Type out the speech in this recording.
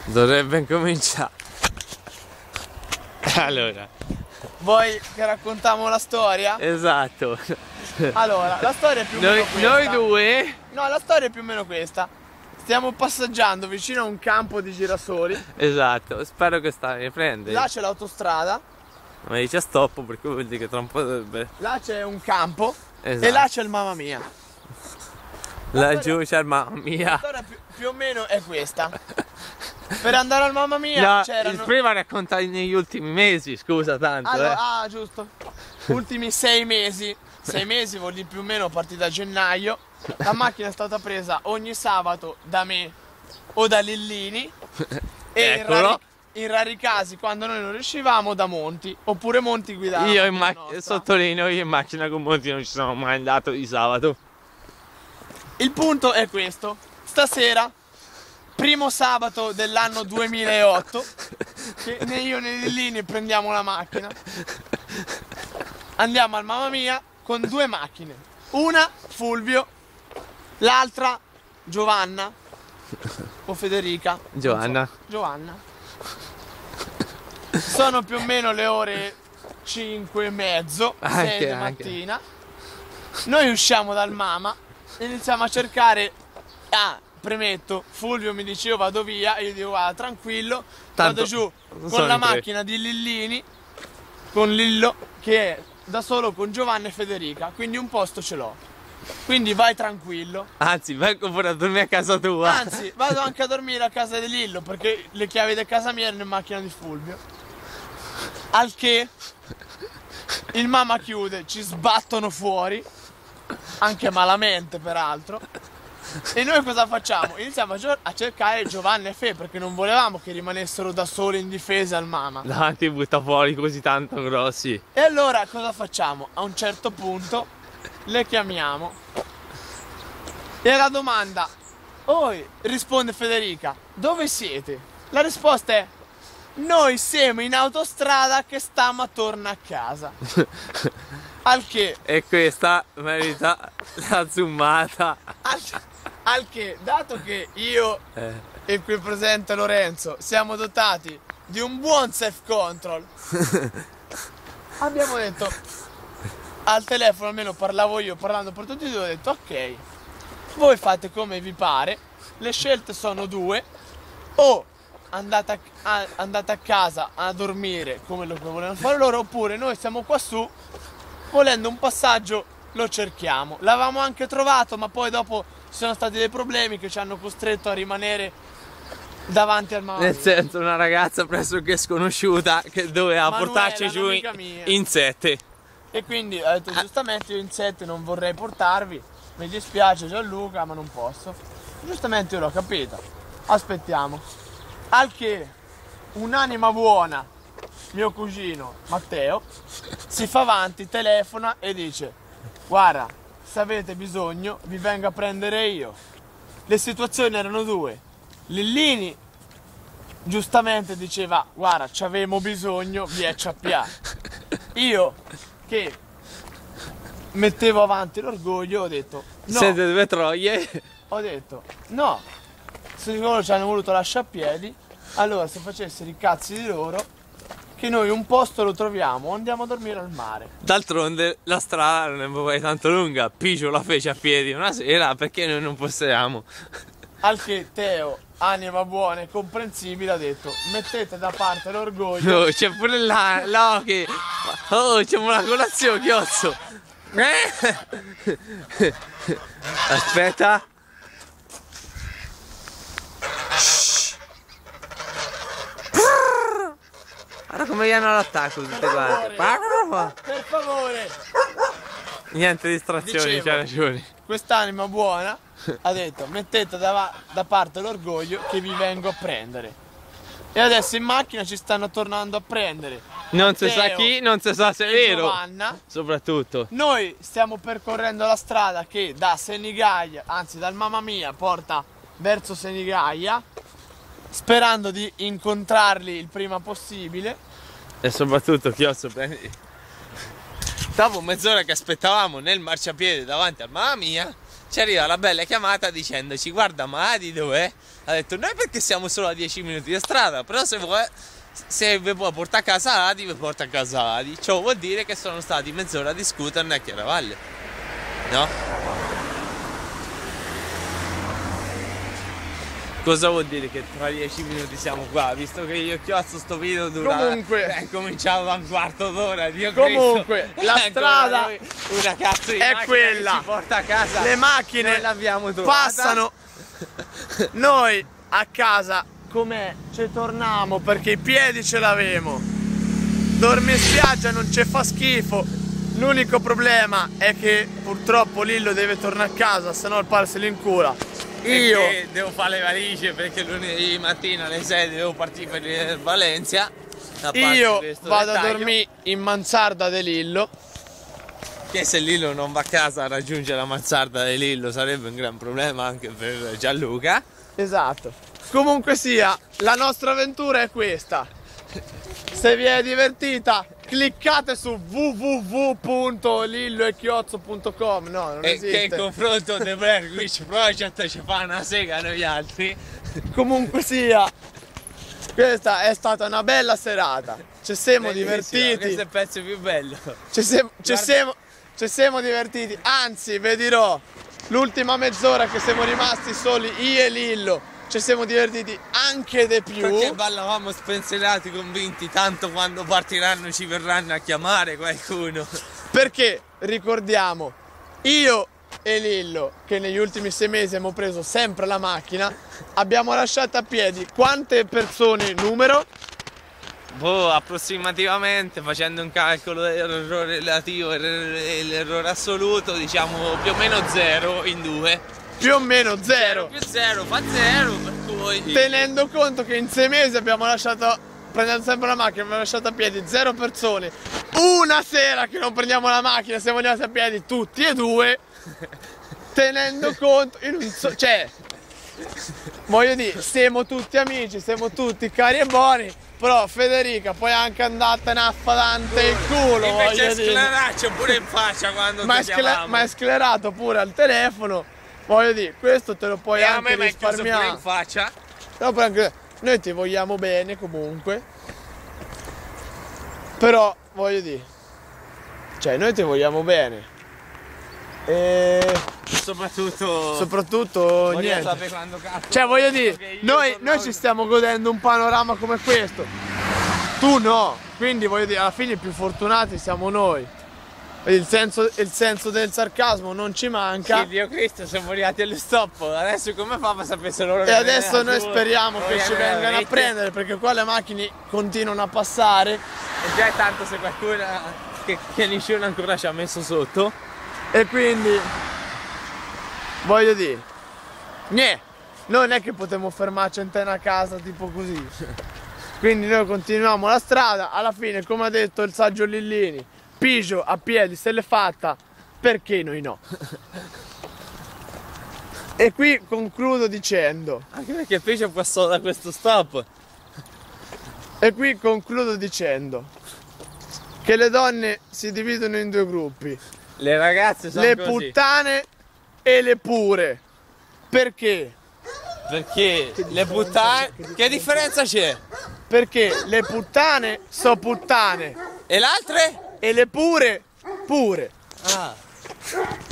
Dovrebbe incominciare. Allora, vuoi che raccontiamo la storia? esatto. Allora, la storia è più o meno questa. Noi due? No, la storia è più o meno questa. Stiamo passeggiando vicino a un campo di girasoli. Esatto, spero che mi prende. Là c'è l'autostrada. Ma dice stop perché vuol dire che tra un po' dovrebbe. Là c'è un campo. Esatto. E là c'è il mamma mia. Laggiù c'è il mamma La mia. storia più o meno è questa. Per andare al mamma mia No, c'erano... prima raccontai negli ultimi mesi, scusa tanto. Allora, giusto. Ultimi 6 mesi. 6 mesi vuol dire più o meno a partire da gennaio. La macchina è stata presa ogni sabato da me o da Lillini. E Eccolo. in rari casi, quando noi non riuscivamo, da Monti. Oppure Monti guidava. Io in macchina, sottolineo, io in macchina con Monti non ci sono mai andato di sabato. Il punto è questo. Stasera, primo sabato dell'anno 2008, che né io né Lillini prendiamo la macchina. Andiamo al mamma mia con 2 macchine. Una Fulvio, l'altra Giovanna o Federica. Giovanna. Non so. Giovanna. Sono più o meno le ore 5:30, 6 di mattina. Noi usciamo dal Mama e iniziamo a cercare. Premetto, Fulvio mi dice io vado via, e io dico guarda tranquillo, Tanto vado giù con la macchina di Lillini, con Lillo, che è da solo con Giovanna e Federica, quindi un posto ce l'ho. Quindi vai tranquillo. Anzi, vengo pure a dormire a casa tua. Anzi, vado anche a dormire a casa di Lillo, perché le chiavi di casa mia erano in macchina di Fulvio. Al che il mamma chiude, ci sbattono fuori, anche malamente peraltro. E noi cosa facciamo? Iniziamo a cercare Giovanna e Fe, perché non volevamo che rimanessero da soli in difesa al Mama. Davanti butta fuori così tanto grossi. E allora cosa facciamo? A un certo punto le chiamiamo e alla domanda risponde Federica, dove siete? La risposta è noi siamo in autostrada che stiamo a torno a casa. Al che E questa merita la zoomata. Al che, dato che io e qui presente Lorenzo siamo dotati di un buon self-control, abbiamo detto, al telefono almeno parlavo io, parlando per tutti e due, ho detto ok, voi fate come vi pare, le scelte sono 2, o andate a casa a dormire come lo che volevano fare loro, oppure noi siamo qua su, volendo un passaggio lo cerchiamo. L'avevamo anche trovato, ma poi dopo ci sono stati dei problemi che ci hanno costretto a rimanere davanti al mamma. Nel senso, una ragazza pressoché sconosciuta che doveva portarci giù in 7. E quindi ho detto giustamente io in 7 non vorrei portarvi, mi dispiace Gianluca ma non posso. Giustamente io l'ho capito, aspettiamo. Al che un'anima buona, mio cugino Matteo, si fa avanti, telefona e dice guarda, se avete bisogno vi vengo a prendere io. Le situazioni erano 2. Lillini giustamente diceva guarda ci avevamo bisogno, vi acciappiamo. Io che mettevo avanti l'orgoglio ho detto no. Siete 2 troie. Ho detto no, se loro ci hanno voluto lasciapiedi, allora se facessero i cazzi di loro, che noi un posto lo troviamo, andiamo a dormire al mare. D'altronde la strada non è poi tanto lunga. Pigio la fece a piedi una sera perché noi non possiamo. Al che Teo, anima buona e comprensibile, ha detto mettete da parte l'orgoglio. Oh, c'è pure là che. Oh, c'è una colazione, chiozzo. Aspetta. Guarda come viene all'attacco tutte quante. Per favore. Niente distrazioni, Dicevo, c'ha ragione. Quest'anima buona ha detto mettete da parte l'orgoglio che vi vengo a prendere. E adesso in macchina ci stanno tornando a prendere. Non si sa Teo chi, non si sa se è e vero. Giovanna. Soprattutto. Noi stiamo percorrendo la strada che da Senigallia, anzi dal mamma mia, porta verso Senigallia, sperando di incontrarli il prima possibile. E soprattutto, chiozzo, prendi. Dopo mezz'ora che aspettavamo nel marciapiede davanti al mamma mia, ci arriva la bella chiamata dicendoci: guarda, ma Adi dov'è? Ha detto: noi perché siamo solo a 10 minuti di strada, però se vuoi, se vi può portare a casa Adi, vi porta a casa Adi. Ciò vuol dire che sono stati mezz'ora di scooter a Chiaravalle, no? Cosa vuol dire che tra 10 minuti siamo qua? Visto che io chiozzo sto video comunque cominciava un quarto d'ora. Comunque la strada una cazzo di è quella, che ci porta a casa. le macchine passano, noi a casa com'è ci torniamo perché i piedi ce l'avemo, dormi in spiaggia non ci fa schifo. L'unico problema è che purtroppo Lillo deve tornare a casa, se no il padre se li incula. Io devo fare le valigie perché lunedì mattina alle 6 devo partire per Valencia. Io vado a dormire in mansarda di Lillo. Che se Lillo non va a casa a raggiungere la mansarda di Lillo sarebbe un gran problema anche per Gianluca. Esatto. Comunque sia, la nostra avventura è questa. Se vi è divertita, cliccate su www.lilloechiozzo.com. No, non esiste. Che in confronto The Blair Witch Project ci fa una sega a noi altri. Comunque sia, questa è stata una bella serata. Ci siamo divertiti. Questo è il pezzo più bello. Ci siamo divertiti. Anzi, vi dirò, l'ultima mezz'ora che siamo rimasti soli io e Lillo, ci siamo divertiti anche di più. Perché ballavamo spensierati, convinti, tanto quando partiranno ci verranno a chiamare qualcuno. Perché ricordiamo, io e Lillo, che negli ultimi 6 mesi abbiamo preso sempre la macchina, abbiamo lasciato a piedi quante persone numero? Boh, approssimativamente, facendo un calcolo dell'errore relativo e l'errore assoluto, diciamo più o meno 0 in 2. Più o meno 0. Più 0 fa 0, per cui... Tenendo conto che in 6 mesi abbiamo lasciato, prendendo sempre la macchina, abbiamo lasciato a piedi 0 persone. Una sera che non prendiamo la macchina, siamo rimasti a piedi tutti e due. Tenendo conto, io non so, cioè, voglio dire, siamo tutti amici, siamo tutti cari e buoni. Però Federica poi è anche andatene a fadante il culo. Invece è scleraccio pure in faccia quando ti chiamavamo. Ma è sclerato pure al telefono. Voglio dire, questo te lo puoi anche risparmiare. Pure in faccia. No, anche, noi ti vogliamo bene comunque. Però, voglio dire, cioè noi ti vogliamo bene. E soprattutto niente. Cioè voglio dire, noi ci stiamo godendo un panorama come questo. Tu no. Quindi voglio dire, alla fine i più fortunati siamo noi. Il senso del sarcasmo non ci manca. Sì, Dio Cristo, siamo arrivati allo stop. Adesso come fa a sapere se loro... E adesso noi speriamo che ci vengano a prendere, perché qua le macchine continuano a passare. E già è tanto se qualcuno che nessuno ancora ci ha messo sotto. E quindi voglio dire, noi non è che potremmo fermarci in a casa tipo così. Quindi noi continuiamo la strada. Alla fine, come ha detto il saggio Lillini, Pigio a piedi se l'è fatta, perché noi no? E qui concludo dicendo, anche perché Pigio passò da questo stop. E qui concludo dicendo che le donne si dividono in 2 gruppi. Le ragazze sono le così. Puttane e le pure. Perché? Perché le puttane... Che differenza c'è? Perché le puttane sono puttane e le altre? e le pure pure. Ah.